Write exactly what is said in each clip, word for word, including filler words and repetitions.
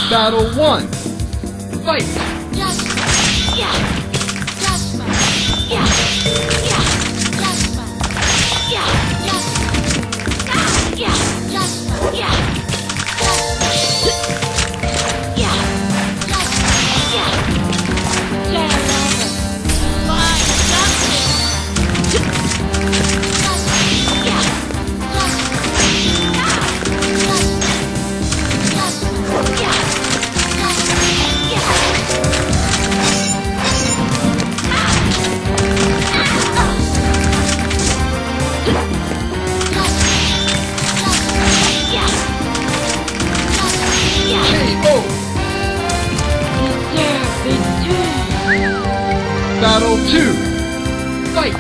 Battle one. Fight! Just, yeah. Just, yeah. Yeah. Just, yeah. Just, yeah. Just, yeah. Yeah. Just, yeah. Jam over. Fine, justice. Just, yeah. Just, yeah. Just, just, yeah. Battle two. Fight!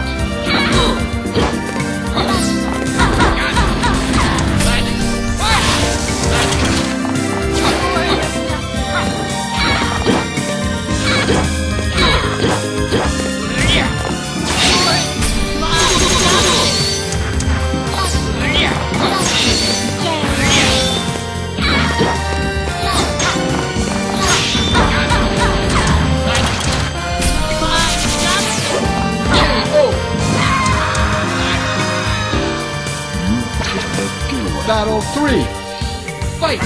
Battle three. Fight!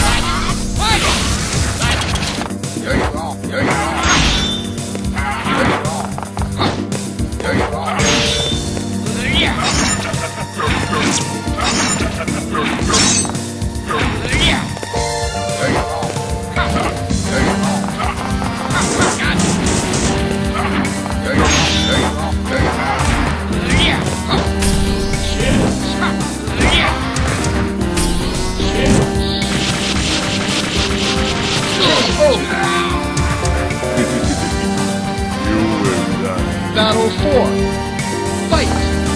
There you go. There you go. There you go. There you go. Yeah. Yeah. There you go. There you go. There you go. There you go. There you go. Yeah. You will die. Battle four. Fight!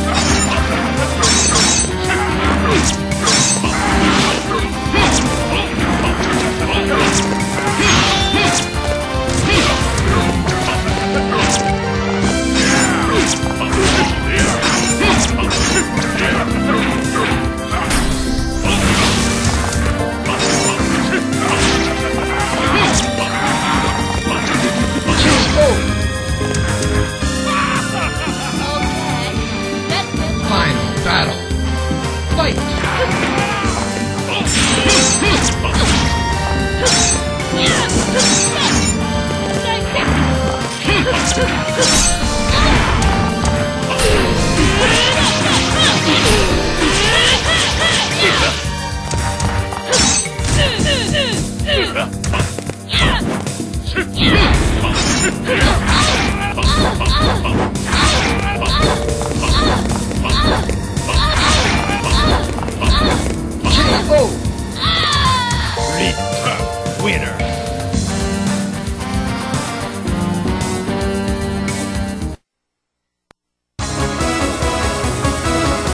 Final battle. Fight! Yeah.